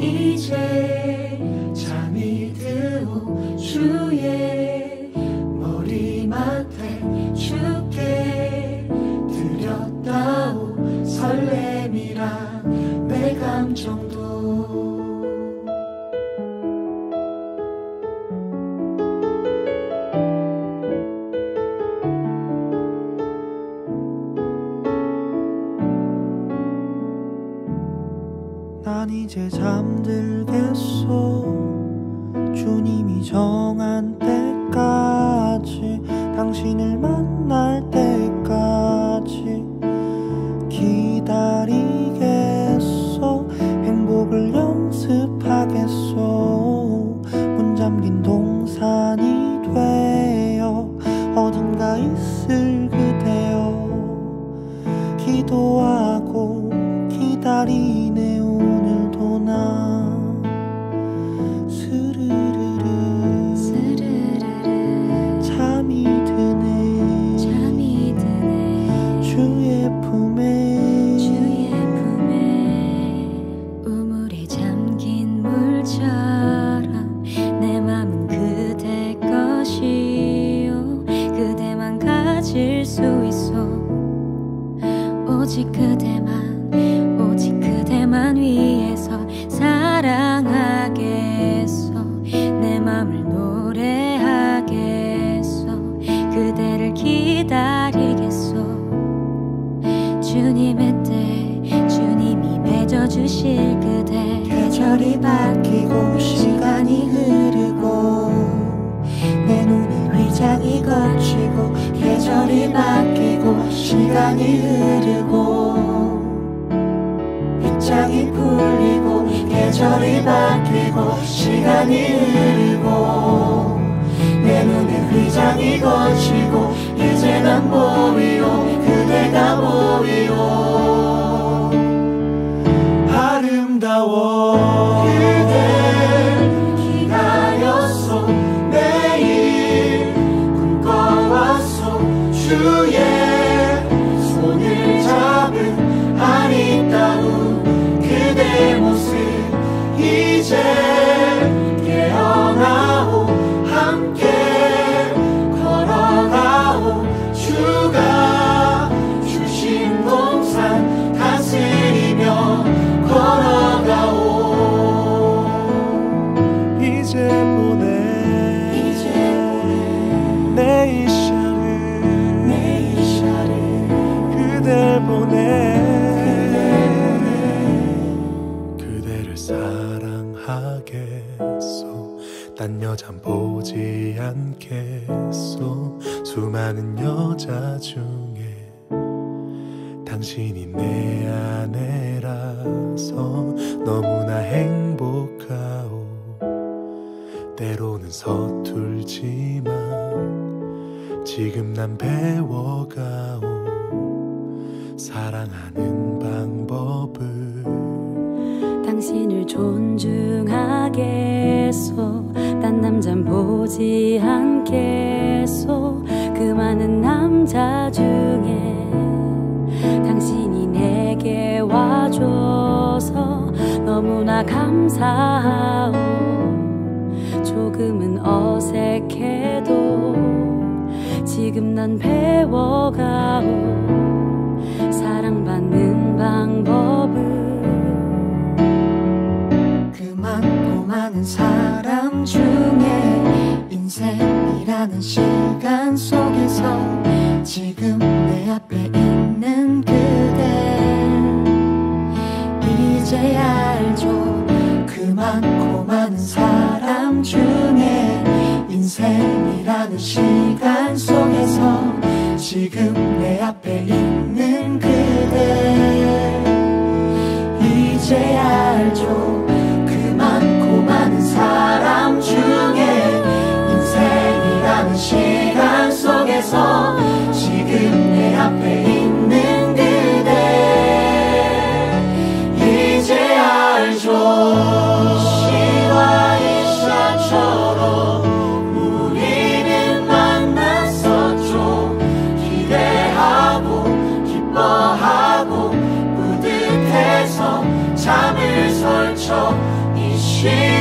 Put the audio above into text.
이제 잠이 드오 주의 머리맡에 주께 드렸다오 설렘이란 내 감정도 난 이제 잠들겠소 주님이 정한 때까지 당신을 만날 때까지 기다리겠소 행복을 연습하겠소 문 잠긴 동산이 되어 어딘가 있을 그대여 기도하고 기다리네 오늘도 나 스르르르 잠이 드네 주의 품에 우물에 잠긴 물처럼 내 맘은 그대 것이요 그대만 가질 수 있어 오직 그대만 위해서 사랑하겠어 내 맘을 노래하겠어 그대를 기다리겠어 주님의 때 주님이 맺어주실 그대 계절이 바뀌고 시간이 흐르고 내 눈에 위장이 거치고 계절이 바뀌고 시간이 흐르고 빗장이 풀리고 계절이 바뀌고 시간이 흐르고 내 눈에 휘장이 거치고 이제 난 보이오 그대가 보이오 아름다워 그댈 기다렸소 매일 꿈꿔왔소 주의 손을 잡은 아리따운 그대 모습 이제 깨어나오 함께 걸어가오 주가 주신 동산 다스리며 걸어가오 이제 보내 내 이샤를 그댈 보내 그대를 사랑하겠소 딴 여잔 보지 않겠소 수많은 여자 중에 당신이 내 아내라서 너무나 행복하오 때로는 서툴지만 지금 난 배워가오 사랑하는 방법을 당신을 존중하겠소 딴 남잔 보지 않겠소 그 많은 남자 중에 당신이 내게 와줘서 너무나 감사하오 조금은 어색해도 지금 난 배워가오 사랑받는 방법을 그 많고 많은 사람 중에 인생이라는 시간 속에서 지금 내 앞에 있는 그대 이제 알죠 그 많고 많은 사람 중에 인생이라는 시간 속에서 지금 내 앞에 있는 그대 이제 알죠 그 많고 많은 사람 중에 인생이라는 시간 속에서 지금 내 앞에 있는 그대 이제 알죠 시와 이샤처럼 우리는 만났었죠 기대하고 기뻐 시